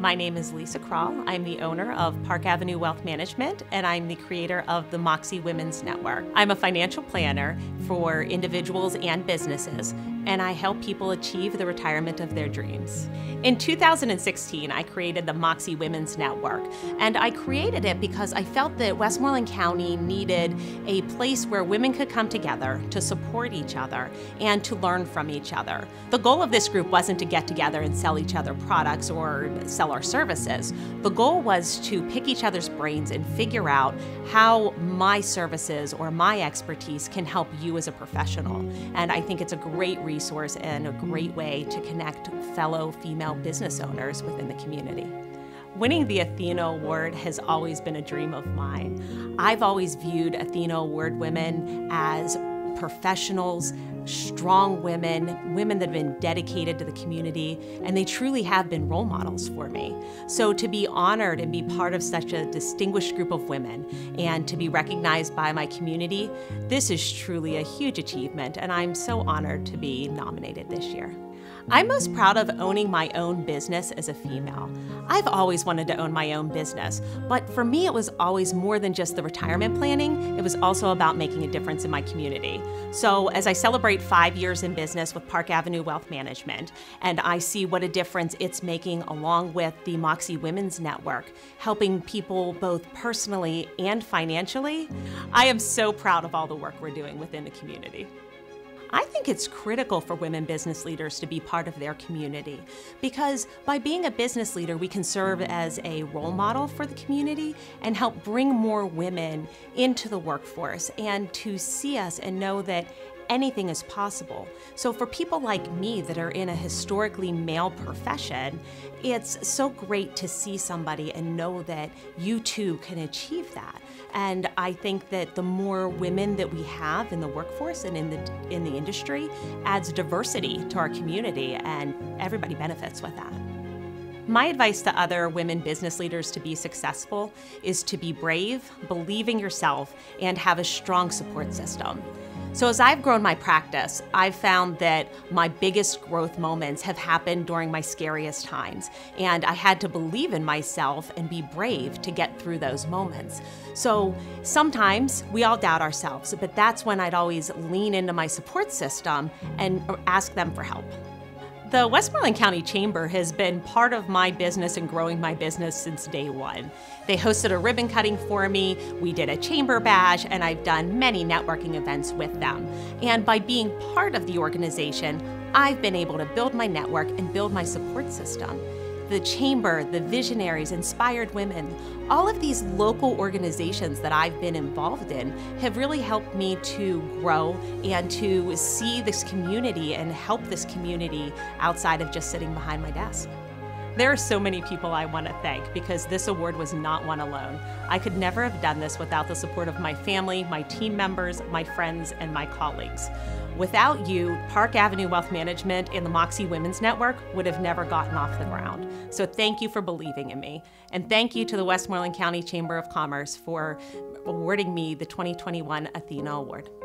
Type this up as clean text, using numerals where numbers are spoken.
My name is Lisa Kroll. I'm the owner of Park Avenue Wealth Management, and I'm the creator of the Moxie Women's Network. I'm a financial planner for individuals and businesses, and I help people achieve the retirement of their dreams. In 2016, I created the Moxie Women's Network, and I created it because I felt that Westmoreland County needed a place where women could come together to support each other and to learn from each other. The goal of this group wasn't to get together and sell each other products or sell our services. The goal was to pick each other's brains and figure out how my services or my expertise can help you as a professional. And I think it's a great resource and a great way to connect fellow female business owners within the community. Winning the Athena Award has always been a dream of mine. I've always viewed Athena Award women as professionals, strong women, women that have been dedicated to the community, and they truly have been role models for me. So to be honored and be part of such a distinguished group of women and to be recognized by my community, this is truly a huge achievement, and I'm so honored to be nominated this year. I'm most proud of owning my own business as a female. I've always wanted to own my own business, but for me it was always more than just the retirement planning. It was also about making a difference in my community. So as I celebrate 5 years in business with Park Avenue Wealth Management, and I see what a difference it's making along with the Moxie Women's Network, helping people both personally and financially, I am so proud of all the work we're doing within the community. I think it's critical for women business leaders to be part of their community because by being a business leader, we can serve as a role model for the community and help bring more women into the workforce and to see us and know that anything is possible. So for people like me that are in a historically male profession, it's so great to see somebody and know that you too can achieve that. And I think that the more women that we have in the workforce and in the industry adds diversity to our community, and everybody benefits with that. My advice to other women business leaders to be successful is to be brave, believe in yourself, and have a strong support system. So as I've grown my practice, I've found that my biggest growth moments have happened during my scariest times, and I had to believe in myself and be brave to get through those moments. So sometimes we all doubt ourselves, but that's when I'd always lean into my support system and ask them for help. The Westmoreland County Chamber has been part of my business and growing my business since day one. They hosted a ribbon cutting for me, we did a chamber bash, and I've done many networking events with them. And by being part of the organization, I've been able to build my network and build my support system. The Chamber, the Visionaries, Inspired Women, all of these local organizations that I've been involved in have really helped me to grow and to see this community and help this community outside of just sitting behind my desk. There are so many people I want to thank because this award was not won alone. I could never have done this without the support of my family, my team members, my friends, and my colleagues. Without you, Park Avenue Wealth Management and the Moxie Women's Network would have never gotten off the ground. So thank you for believing in me. And thank you to the Westmoreland County Chamber of Commerce for awarding me the 2021 Athena Award.